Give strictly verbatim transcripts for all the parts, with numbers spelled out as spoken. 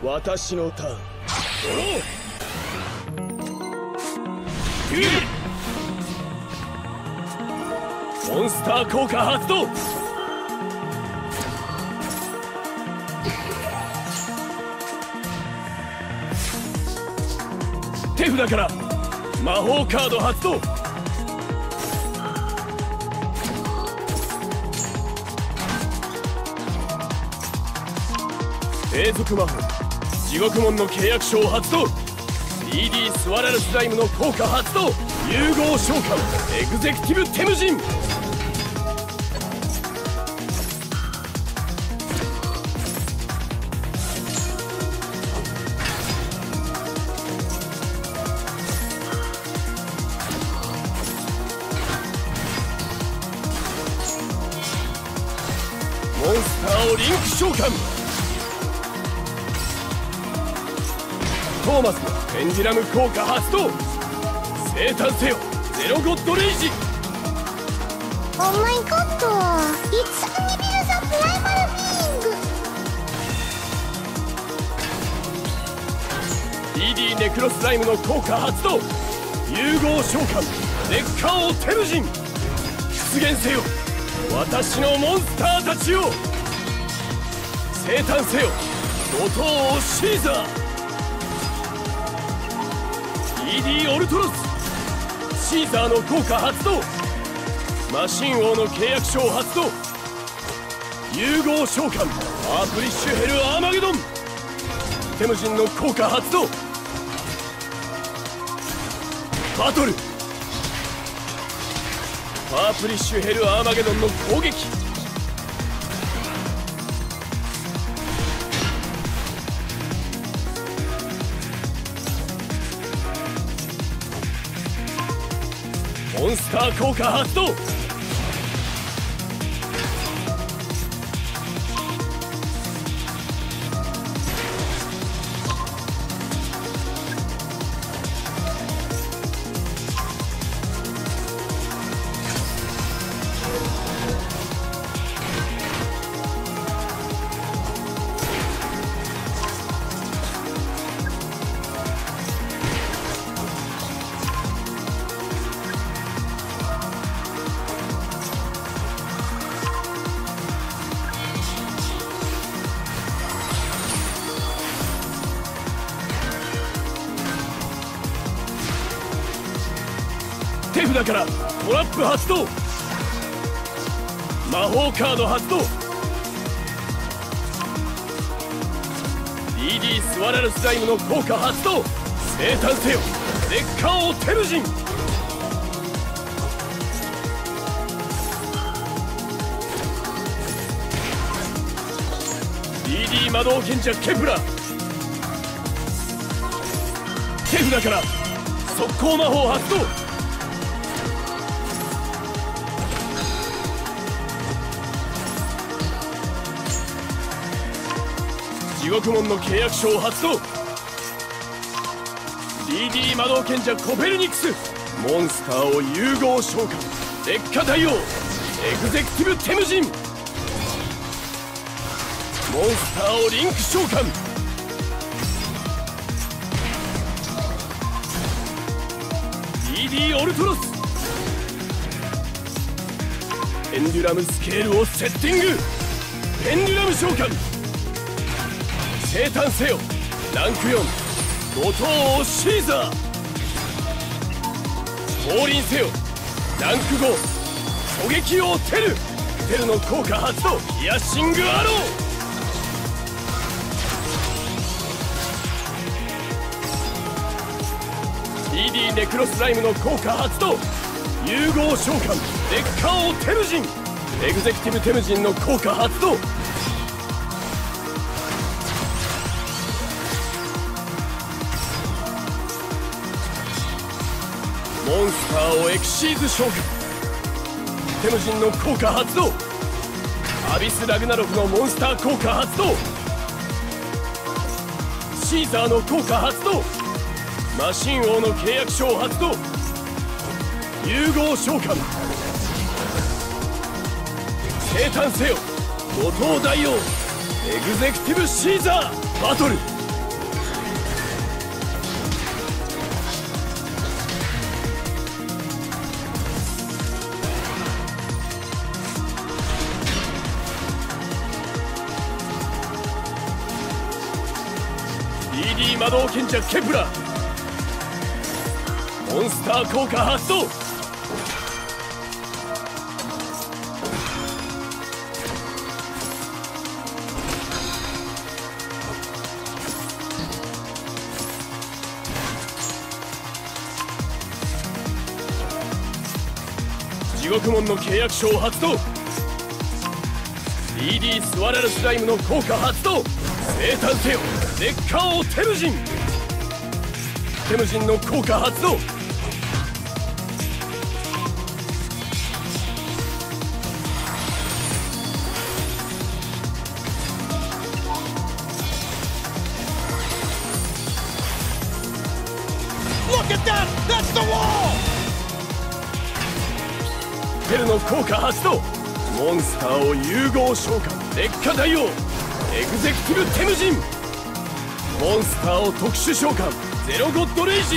私のターン。モンスター効果発動。手札から魔法カード発動。永続魔法地獄門の契約書を発動。 スリーディー スワラルスライムの効果発動。融合召喚エグゼクティブテムジン。モンスターをリンク召喚。トーマスのペンデュラム効果発動。生誕せよゼロゴッドレイジ。 オーマイゴッド、It's a reveal the primal being。 ディーディー ネクロスライムの効果発動。融合召喚レッカーオテルジン。出現せよ私のモンスターたちよ。生誕せよ怒涛をシーザー。 イーディー オルトロスシーザーの効果発動。マシン王の契約書を発動。融合召喚アープリッシュヘルアーマゲドン。テムジンの効果発動。バトルパープリッシュヘルアーマゲドンの攻撃。モンスター効果発動。手札からトラップ発動。魔法カード発動。 ディーディー スワラルスライムの効果発動。生誕せよレッカーオテルジン。 ディーディー 魔導賢者ケプラ。手札から速攻魔法発動。地獄門の契約書を発動。 ディーディー 魔導賢者コペルニクス。モンスターを融合召喚劣化大王エグゼクティブテムジン。モンスターをリンク召喚。ディーディー オルトロスペンデュラムスケールをセッティング。ペンデュラム召喚。生誕せよランクよん怒涛をシーザー。降臨せよランクご狙撃王テル。テルの効果発動。ヒヤシングアロー。 ディーディー ネクロスライムの効果発動。融合召喚レッカーオテルジン。エグゼクティブテムジンの効果発動。モンスターをエクシーズ召喚。テムジンの効果発動。アビス・ラグナロフのモンスター効果発動。シーザーの効果発動。マシン王の契約書を発動。融合召喚。生誕せよ怒涛大王エグゼクティブシーザー。バトル魔導賢者ケプラ、モンスター効果発動。地獄門の契約書を発動。 ディーディー スワラルスライムの効果発動。生誕せよ烈火王テムジン。テムジンの効果発動。テルの効果発動。モンスターを融合召喚。烈火大王エグゼクティブテムジン。モンスターを特殊召喚。ゼロゴッドレイジ。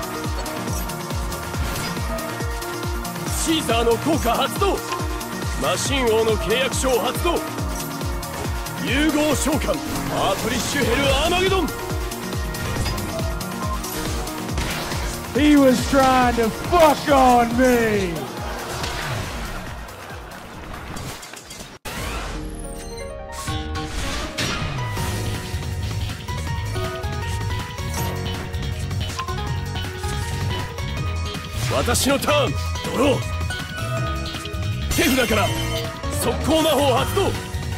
シーザーの効果発動。マシン王の契約書を発動。融合召喚。アートリッシュヘルアーマゲドン。 He was trying to fuck on me! 私のターン。ドロー。手札から速攻魔法発動。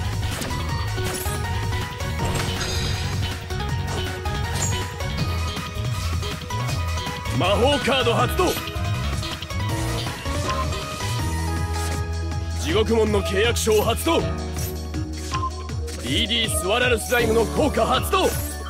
魔法カード発動。地獄門の契約書を発動。 ディーディー スワラルスライムの効果発動。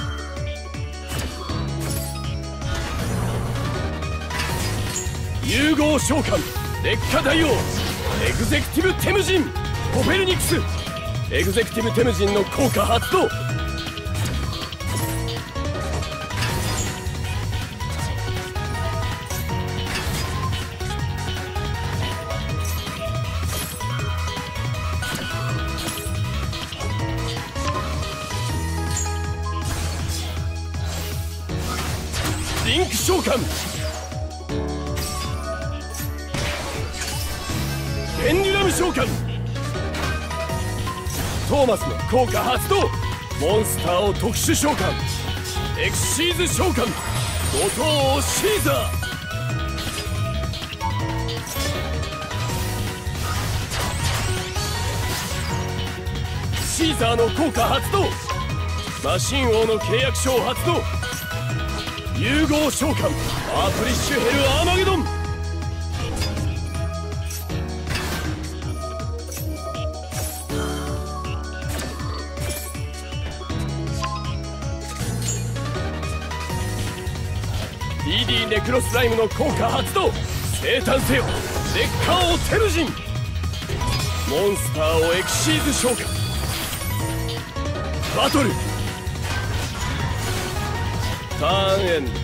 融合召喚。烈火大王エグゼクティブテムジン。コペルニクスエグゼクティブテムジンの効果発動。リンク召喚。ペンデュラム召喚。トーマスの効果発動。モンスターを特殊召喚。エクシーズ召喚。五頭王シーザー。シーザーの効果発動。マシン王の契約書を発動。融合召喚。アートリッシュヘルアーマゲドン。 ディーディー ネクロスライムの効果発動。生誕せよ烈火王テムジン。モンスターをエクシーズ召喚。バトル。ターンエンド。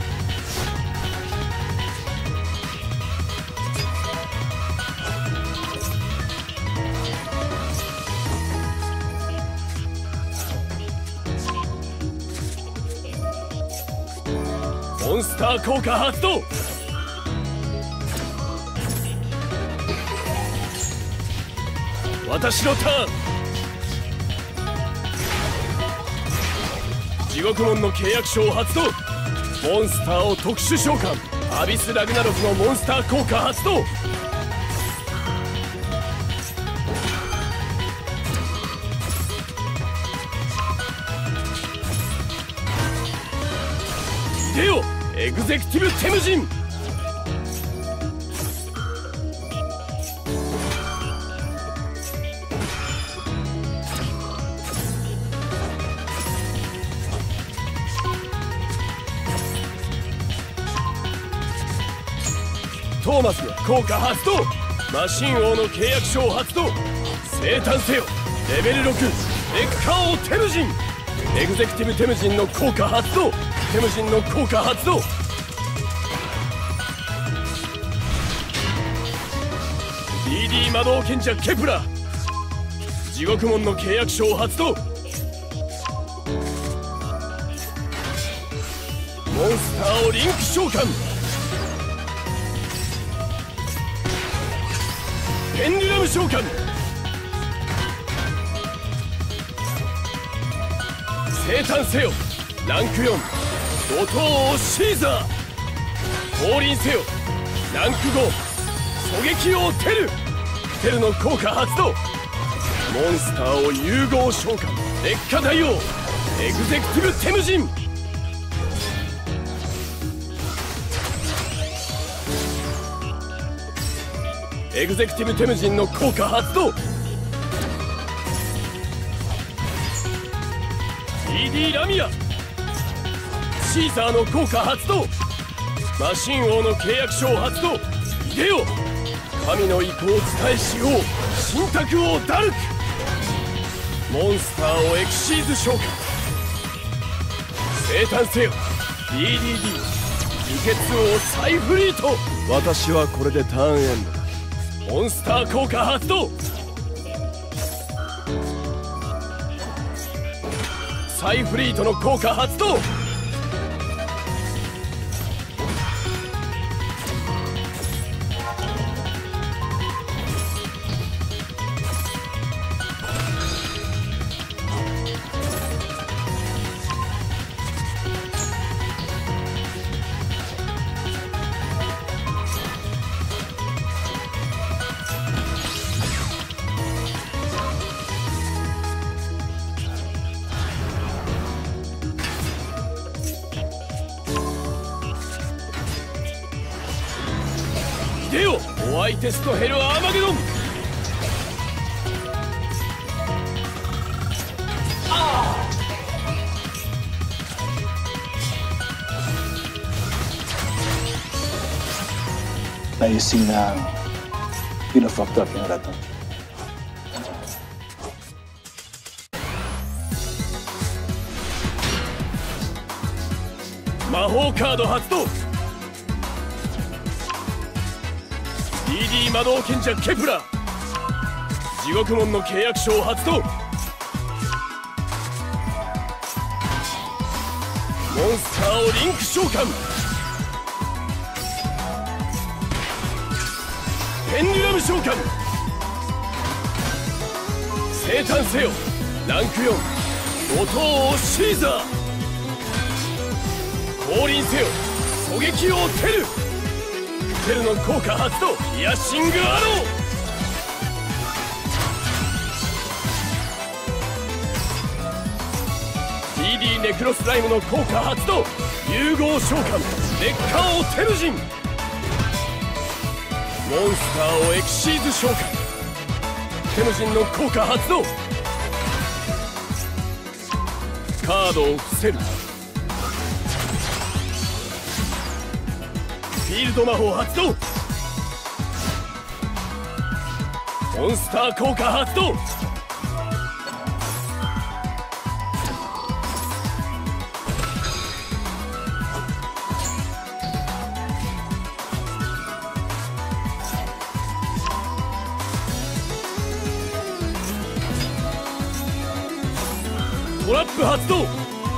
モンスター効果発動。私のターン。地獄門の契約書を発動。モンスターを特殊召喚。アビス・ラグナロクのモンスター効果発動。出よエグゼクティブテムジン。トーマスの効果発動。マシン王の契約書を発動。生誕せよレベルろく烈火王テムジン。エグゼクティブテムジンの効果発動。テムジンの効果発動。 ディーディー 魔導賢者ケプラ。地獄門の契約書を発動。 モンスターをリンク召喚。ペンデュラム召喚。生誕せよランクよん怒涛をシーザー。降臨せよランクご狙撃王テル。テルの効果発動。モンスターを融合召喚。劣化大王エグゼクティブテムジン。エグゼクティブテムジンの効果発動。 ティーディー ラミア。シーザーの効果発動。マシン王の契約書を発動。いでよ神の意向を伝えしよう。神託王ダルク。モンスターをエクシーズ召喚。生誕せよ ディーディーディー 輸血王サイフリート。私はこれでターンエンドだ。モンスター効果発動。サイフリートの効果発動。でよホワイテストヘルアーマゲドン。 Naising na pinafaktor yung rato. 魔法カード発動。 ディーディー 魔導賢者ケプラ。地獄門の契約書を発動。モンスターをリンク召喚。ペンデュラム召喚。生誕せよランクよん怒涛王シーザー。降臨せよ狙撃王テル。テルの効果発動。ヒヤシングアロー。 ティーディー ネクロスライムの効果発動。融合召喚。劣化王テルジン。モンスターをエクシーズ召喚。テムジンの効果発動。カードを伏せる。フィールド魔法発動。モンスター効果発動。トラップ発動。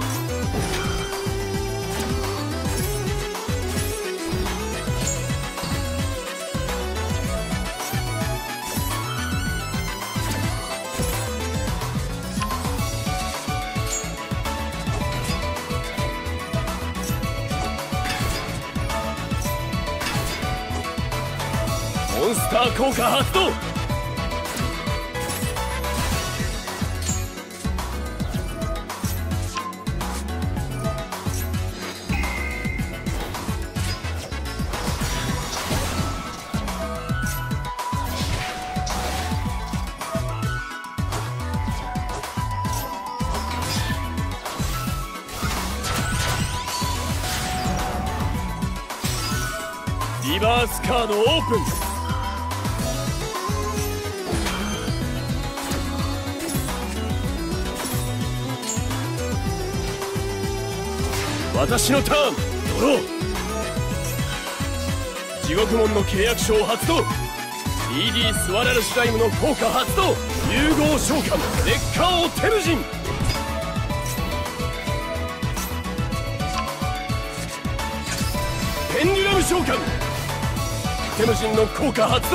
モンスター効果発動。リバースカードオープン。私のターンドロー。地獄門の契約書を発動。 ディーディー スワラルスライムの効果発動。融合召喚。劣化王テムジン。 ム召喚。テムジンの効果発動。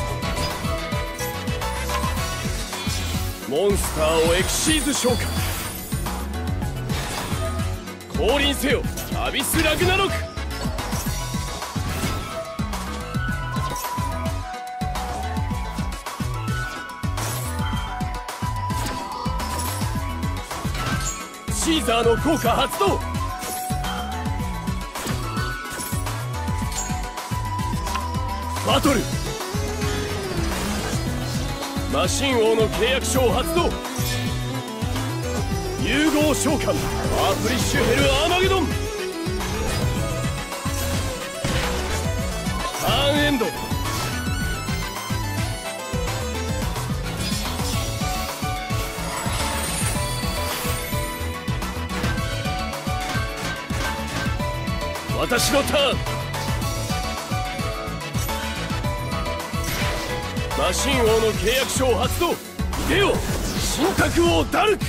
モンスターをエクシーズ召喚。降臨せよアビス・ラグナロク。シーザーの効果発動。バトル。マシン王の契約書を発動。融合召喚アープリッシュヘルアーマゲドン。ターンエンド。私のターン。マシン王の契約書を発動。出よ神卓王ダルク。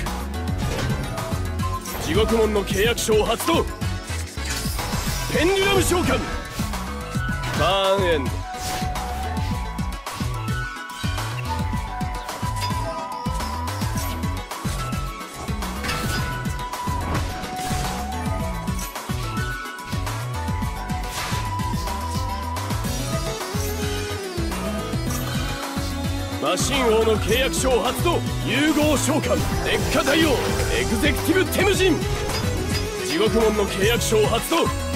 地獄門の契約書を発動。ペンデュラム召喚。ターンエンド。マシン王の契約書を発動。融合召喚劣化対応エグゼクティブテムジン。地獄門の契約書を発動。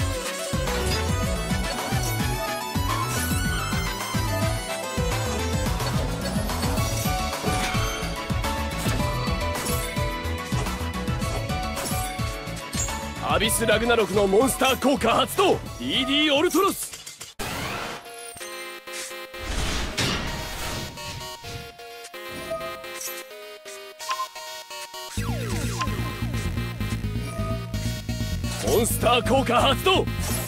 アビス・ラグナロクのモンスター効果発動。 イーディー オルトロス。モンスター効果発動。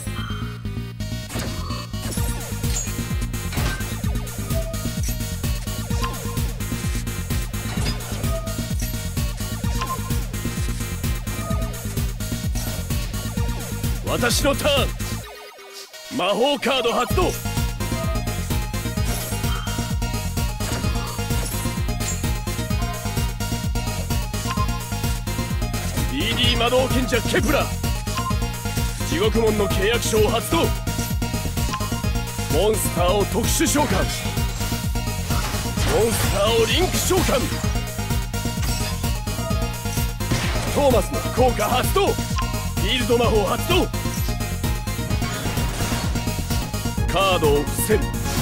私のターン。魔法カード発動。 イーディー 魔導賢者ケプラ。地獄門の契約書を発動。モンスターを特殊召喚。モンスターをリンク召喚。トーマスの効果発動。フィールド魔法発動。カードを伏せる。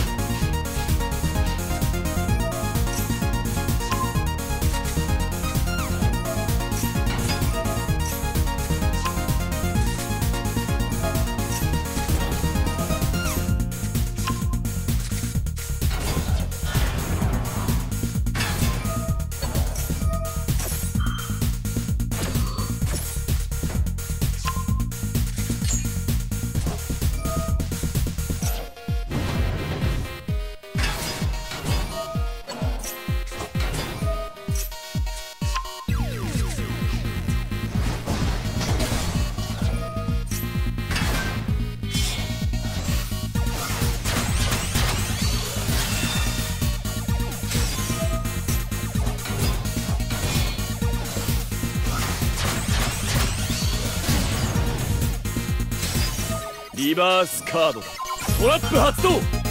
リバースカードだ。トラップ発動。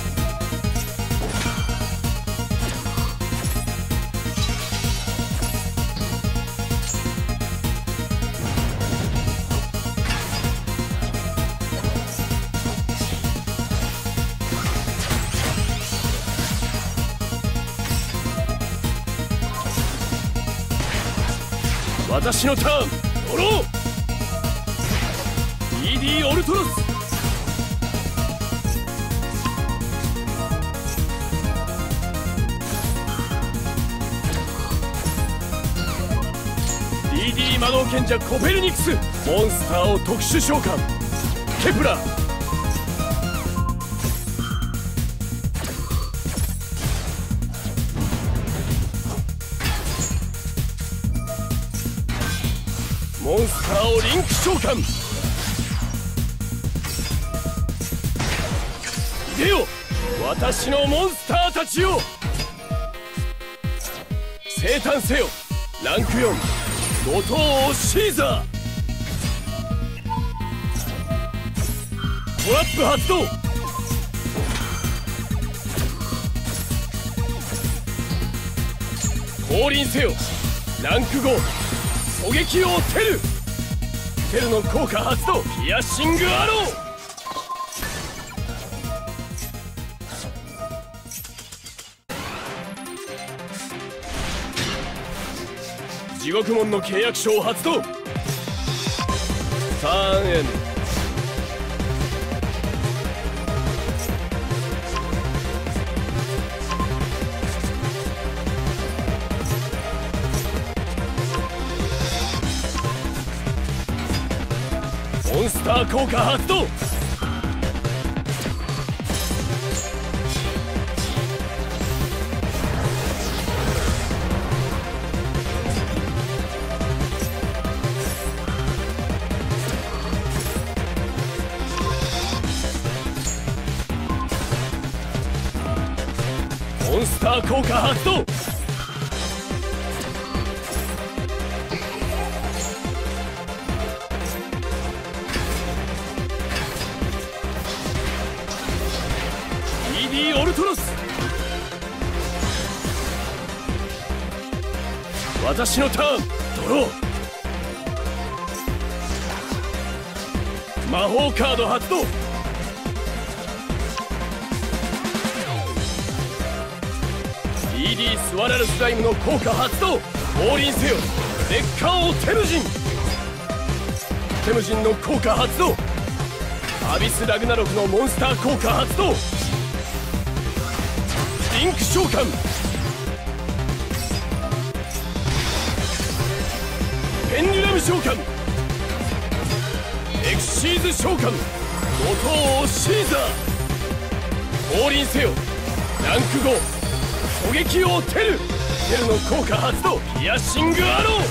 私のターン。ドロー。 イーディー オルトロス。イーディー 魔導賢者コペルニクス。モンスターを特殊召喚。ケプラ。モンスターをリンク召喚。 でよ私のモンスターたちよ。生誕せよランクよん後藤王シーザー。トラップ発動。降臨せよランクご狙撃王テル。テルの効果発動。ピアッシングアロー。地獄門の契約書を発動。ターンエンド。モンスター効果発動。モンスター効果発動。イーディー オルトロス。私のターンドロー。魔法カード発動。イーディー スワラルスライムの効果発動。降臨せよレッカー王テムジン。テムジンの効果発動。アビス・ラグナロクのモンスター効果発動。リンク召喚。ペンデュラム召喚。エクシーズ召喚。後藤王シーザー。降臨せよランクご狙撃王テル。テルの効果発動。ピアッシングアロー。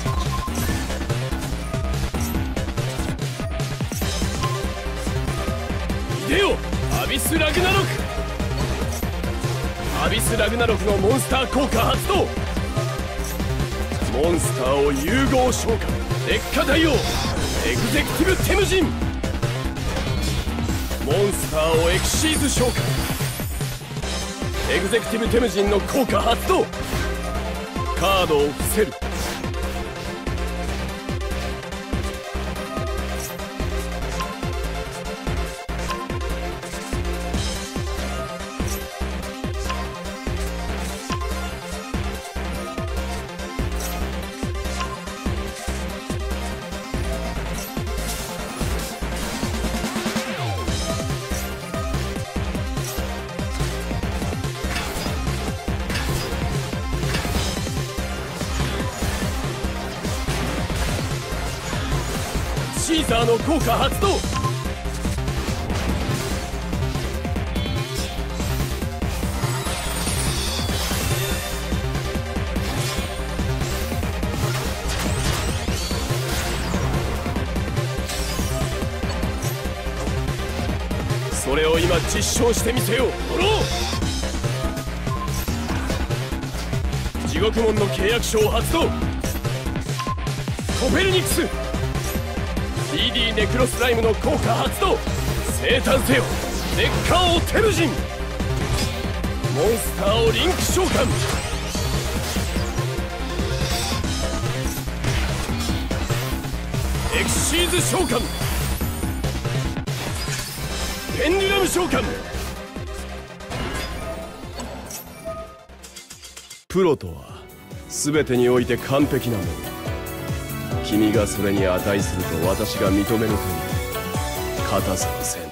いでよアビス・ラグナロク。アビス・ラグナロクのモンスター効果発動。モンスターを融合召喚。劣化大王エグゼクティブテムジン。モンスターをエクシーズ召喚。エグゼクティブテムジンの効果発動。カードを伏せる。シーザーの効果発動。それを今実証してみせよう。ドロー。地獄門の契約書を発動。コペルニクス。イーディー ネクロスライムの効果発動。生誕せよレッカー王テルジン。モンスターをリンク召喚。エクシーズ召喚。ペンデュラム召喚。プロとは全てにおいて完璧なもの。君がそれに値すると私が認めるという固さのせい。